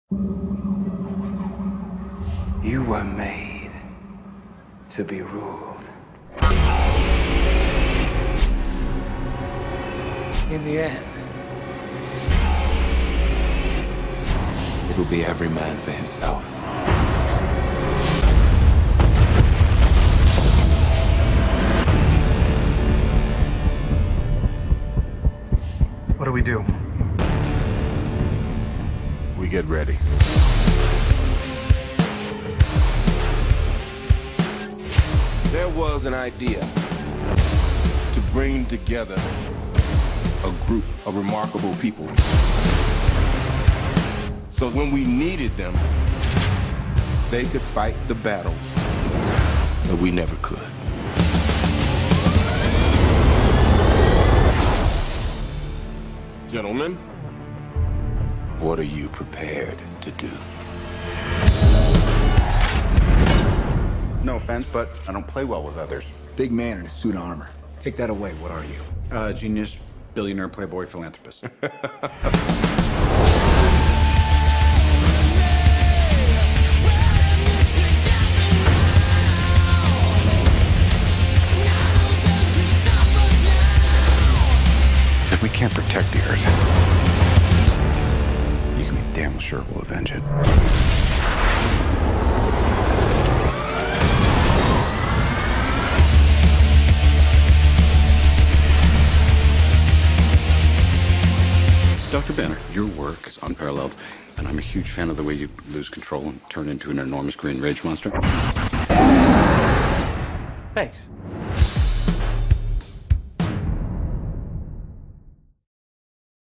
You were made to be ruled. In the end, it'll be every man for himself. What do we do? We get ready. There was an idea to bring together a group of remarkable people. So when we needed them, they could fight the battles that we never could. Gentlemen, what are you prepared to do? No offense, but I don't play well with others. Big man in a suit of armor. Take that away. What are you? Genius, billionaire, playboy, philanthropist. If we can't protect the Earth, you can be damn sure we'll avenge it. Dr. Banner, your work is unparalleled, and I'm a huge fan of the way you lose control and turn into an enormous green rage monster. Thanks.